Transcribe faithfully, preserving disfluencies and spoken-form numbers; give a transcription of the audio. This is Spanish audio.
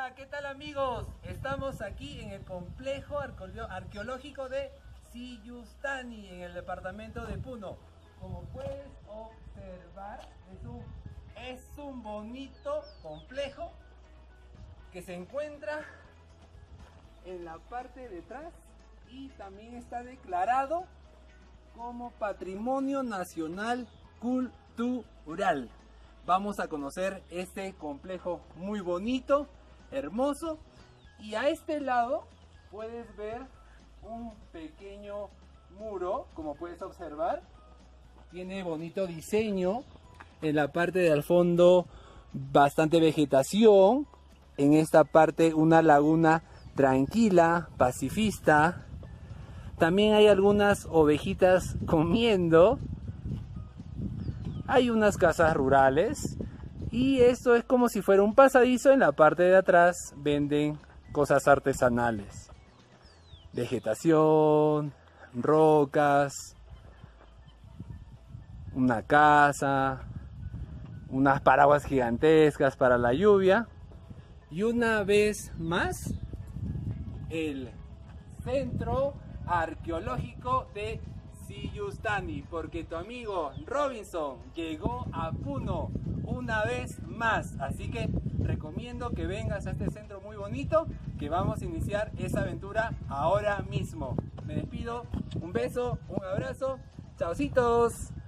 Hola, ¿qué tal amigos? Estamos aquí en el complejo arqueológico de Siyustani, en el departamento de Puno. Como puedes observar, es un, es un bonito complejo que se encuentra en la parte de atrás y también está declarado como Patrimonio Nacional Cultural. Vamos a conocer este complejo muy bonito, hermoso, y a este lado puedes ver un pequeño muro, como puedes observar. Tiene bonito diseño, en la parte del fondo bastante vegetación, en esta parte una laguna tranquila, pacifista. También hay algunas ovejitas comiendo. Hay unas casas rurales y esto es como si fuera un pasadizo. En la parte de atrás venden cosas artesanales, vegetación, rocas, una casa, unas paraguas gigantescas para la lluvia y una vez más el centro arqueológico de Siyustani, porque tu amigo Robinson llegó a Puno una vez más, así que recomiendo que vengas a este centro muy bonito, que vamos a iniciar esa aventura ahora mismo. Me despido, un beso, un abrazo, chaucitos.